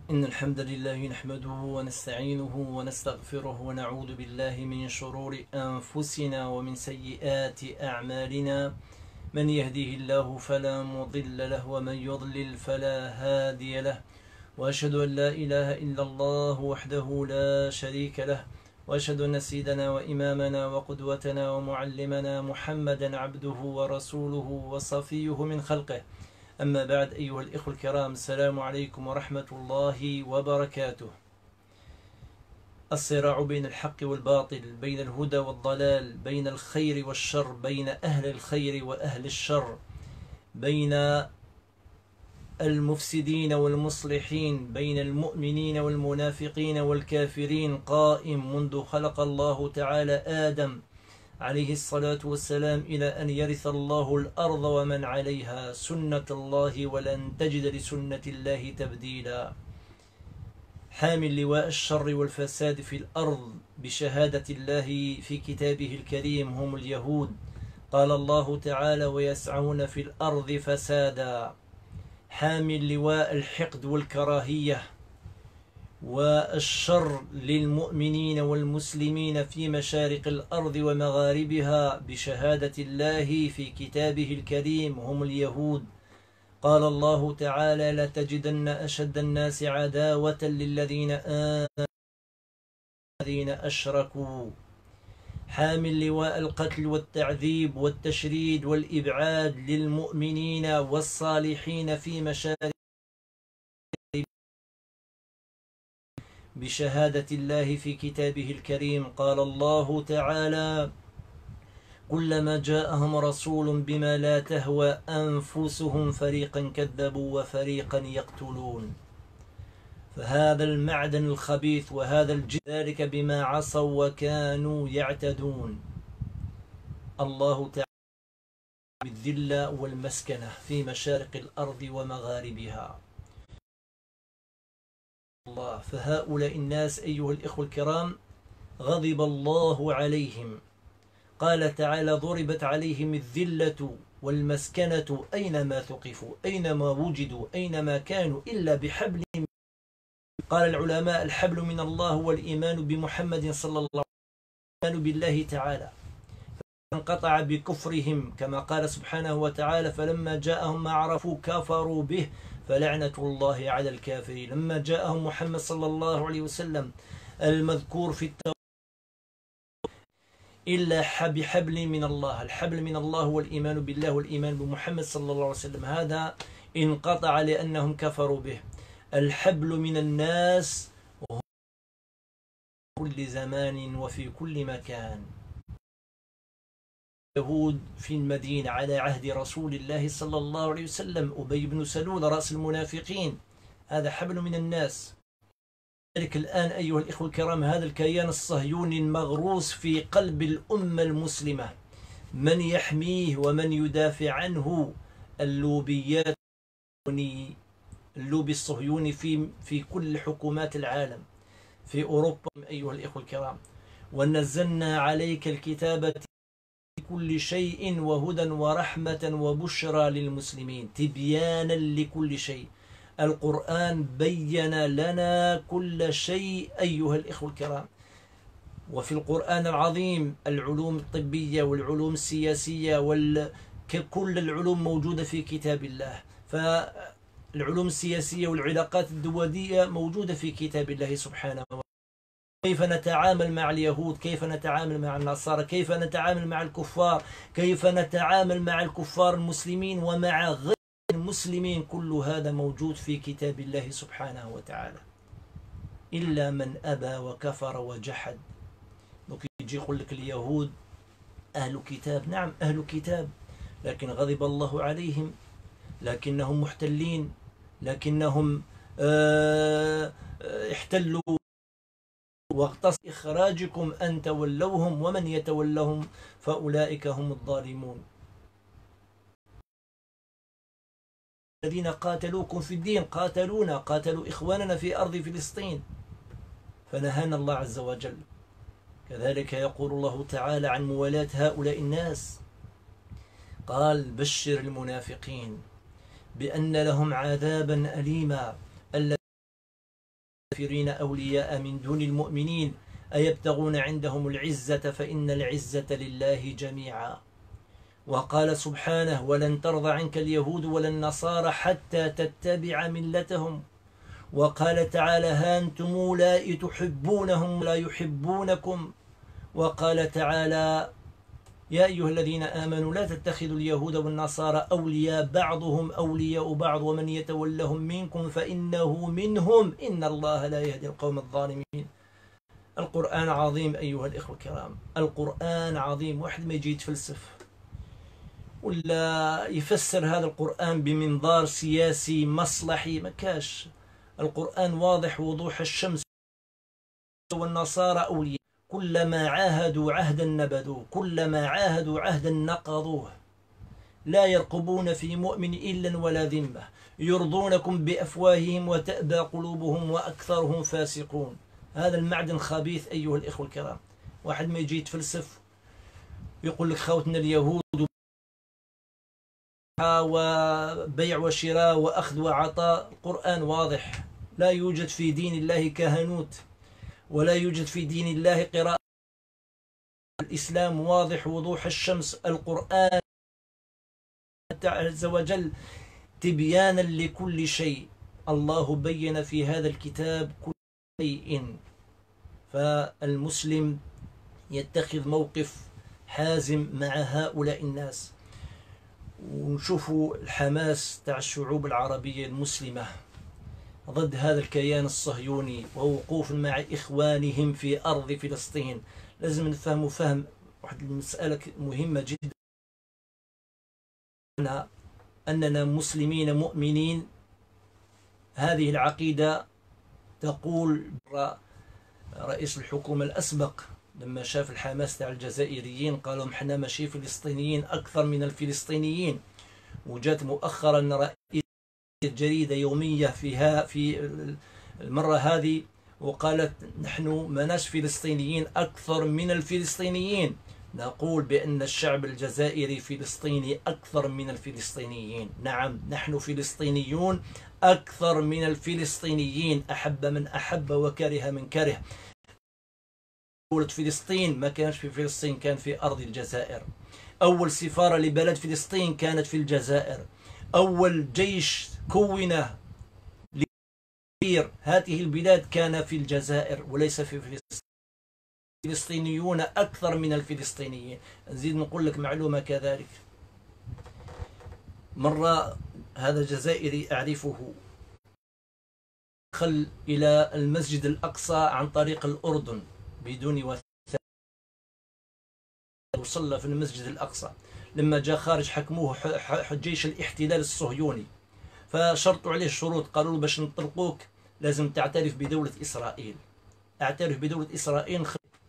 إن الحمد لله نحمده ونستعينه ونستغفره ونعوذ بالله من شرور أنفسنا ومن سيئات أعمالنا. من يهديه الله فلا مضل له ومن يضلل فلا هادي له، وأشهد أن لا إله إلا الله وحده لا شريك له، وأشهد أن سيدنا وإمامنا وقدوتنا ومعلمنا محمدا عبده ورسوله وصفيه من خلقه. أما بعد، أيها الإخوة الكرام، السلام عليكم ورحمة الله وبركاته. الصراع بين الحق والباطل، بين الهدى والضلال، بين الخير والشر، بين أهل الخير وأهل الشر، بين المفسدين والمصلحين، بين المؤمنين والمنافقين والكافرين، قائم منذ خلق الله تعالى آدم عليه الصلاة والسلام إلى أن يرث الله الأرض ومن عليها، سنة الله ولن تجد لسنة الله تبديلا. حامل لواء الشر والفساد في الأرض بشهادة الله في كتابه الكريم هم اليهود. قال الله تعالى: ويسعون في الأرض فسادا. حامل لواء الحقد والكراهية والشر للمؤمنين والمسلمين في مشارق الأرض ومغاربها بشهادة الله في كتابه الكريم هم اليهود. قال الله تعالى: لتجدن أشد الناس عداوة للذين آمنوا الذين أشركوا. حامل لواء القتل والتعذيب والتشريد والإبعاد للمؤمنين والصالحين في مشارق بشهادة الله في كتابه الكريم. قال الله تعالى: كلما جاءهم رسول بما لا تهوى أنفسهم فريقا كذبوا وفريقا يقتلون. فهذا المعدن الخبيث وهذا ذلك بما عصوا وكانوا يعتدون. الله تعالى بالذلة والمسكنة في مشارق الأرض ومغاربها. الله، فهؤلاء الناس أيها الإخوة الكرام غضب الله عليهم. قال تعالى: ضربت عليهم الذلة والمسكنة أينما ثقفوا، أينما وجدوا، أينما كانوا إلا بحبل. قال العلماء: الحبل من الله والإيمان بمحمد صلى الله عليه وسلم، الإيمان بالله تعالى. فانقطع بكفرهم كما قال سبحانه وتعالى: فلما جاءهم ما عرفوا كفروا به فلعنة الله على الكافرين. لما جاءهم محمد صلى الله عليه وسلم المذكور في التوراة إلا بحبل من الله. الحبل من الله هو الإيمان بالله والإيمان بمحمد صلى الله عليه وسلم، هذا انقطع لأنهم كفروا به. الحبل من الناس وهم في كل زمان وفي كل مكان. يهود في المدينة على عهد رسول الله صلى الله عليه وسلم، أبي بن سلول رأس المنافقين، هذا حبل من الناس. ذلك الآن أيها الإخوة الكرام هذا الكيان الصهيوني المغروس في قلب الأمة المسلمة، من يحميه ومن يدافع عنه؟ اللوبيات، اللوبي الصهيوني في كل حكومات العالم، في أوروبا أيها الإخوة الكرام. ونزلنا عليك الكتاب كل شيء وهدى ورحمة وبشرى للمسلمين، تبيانا لكل شيء. القرآن بين لنا كل شيء أيها الإخوة الكرام. وفي القرآن العظيم العلوم الطبية والعلوم السياسية كل العلوم موجودة في كتاب الله. فالعلوم السياسية والعلاقات الدولية موجودة في كتاب الله سبحانه وتعالى. كيف نتعامل مع اليهود، كيف نتعامل مع النصارى، كيف نتعامل مع الكفار، كيف نتعامل مع الكفار المسلمين ومع غير المسلمين، كل هذا موجود في كتاب الله سبحانه وتعالى. إلا من أبى وكفر وجحد. يجي يقول لك اليهود أهل كتاب، نعم أهل كتاب، لكن غضب الله عليهم، لكنهم محتلين، لكنهم احتلوا واغتصب إخراجكم أن تولوهم ومن يتولهم فأولئك هم الظالمون. الذين قاتلوكم في الدين قاتلونا، قاتلوا إخواننا في أرض فلسطين، فنهانا الله عز وجل. كذلك يقول الله تعالى عن موالاة هؤلاء الناس، قال: بشر المنافقين بأن لهم عذابا أليما. الكافرين أولياء من دون المؤمنين أيبتغون عندهم العزة فإن العزة لله جميعا. وقال سبحانه ولن ترضى عنك اليهود ولا النصارى حتى تتبع ملتهم. وقال تعالى ها أنتم أولئك تحبونهم لا يحبونكم. وقال تعالى يا أيها الذين آمنوا لا تتخذوا اليهود والنصارى أولياء بعضهم أولياء بعض ومن يتولهم منكم فإنه منهم إن الله لا يهدي القوم الظالمين. القرآن عظيم أيها الإخوة الكرام، القرآن عظيم. واحد ما يجي يتفلسف ولا يفسر هذا القرآن بمنظار سياسي مصلحي ما كاش. القرآن واضح وضوح الشمس. والنصارى أولياء كلما عاهدوا عهدا نبذوه كلما عاهدوا عهدا نقضوه لا يرقبون في مؤمن إلا ولا ذمة يرضونكم بأفواههم وتأبى قلوبهم وأكثرهم فاسقون. هذا المعدن خبيث أيها الإخوة الكرام. واحد ما يجي يتفلسف يقول لك خوتنا اليهود وبيع وشراء وأخذ وعطاء. القرآن واضح، لا يوجد في دين الله كهنوت ولا يوجد في دين الله قراءة. الإسلام واضح وضوح الشمس. القرآن عز وجل تبيانا لكل شيء. الله بين في هذا الكتاب كل شيء. فالمسلم يتخذ موقف حازم مع هؤلاء الناس. ونشوفوا الحماس تاع الشعوب العربية المسلمة ضد هذا الكيان الصهيوني ووقوف مع إخوانهم في أرض فلسطين. لازم نفهموا فهم واحد المسألة مهمة جدا، أننا مسلمين مؤمنين. هذه العقيدة تقول رئيس الحكومة الأسبق لما شاف الحماس تاع الجزائريين قالوا احنا ماشي فلسطينيين أكثر من الفلسطينيين. وجات مؤخرا رئيس جريدة يومية في المرة هذه وقالت نحن ماناش فلسطينيين أكثر من الفلسطينيين. نقول بأن الشعب الجزائري فلسطيني أكثر من الفلسطينيين. نعم نحن فلسطينيون أكثر من الفلسطينيين. أحب من أحب وكره من كره. دولة فلسطين ما كانش في فلسطين، كان في أرض الجزائر. أول سفارة لبلد فلسطين كانت في الجزائر. أول جيش كونه لتدمير هذه البلاد كان في الجزائر وليس في فلسطين. الفلسطينيون أكثر من الفلسطينيين. نزيد نقول لك معلومة كذلك. مرة هذا جزائري أعرفه دخل إلى المسجد الأقصى عن طريق الأردن بدون وثائق وصلى في المسجد الأقصى. لما جاء خارج حكموه جيش الاحتلال الصهيوني فشرطوا عليه شروط. قالوا له باش نطلقوك لازم تعترف بدولة إسرائيل. اعترف بدولة إسرائيل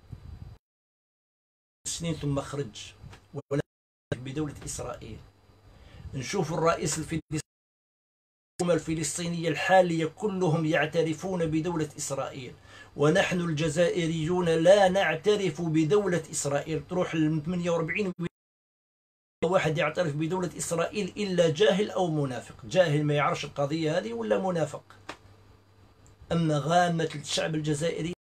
سنين ثم خرج ولا بدولة إسرائيل. نشوف الرئيس الفلسطينية الحالية كلهم يعترفون بدولة إسرائيل ونحن الجزائريون لا نعترف بدولة إسرائيل. تروح ل 48 واحد يعترف بدولة إسرائيل إلا جاهل أو منافق. جاهل ما يعرفش القضية هذه ولا منافق. أما غامة الشعب الجزائري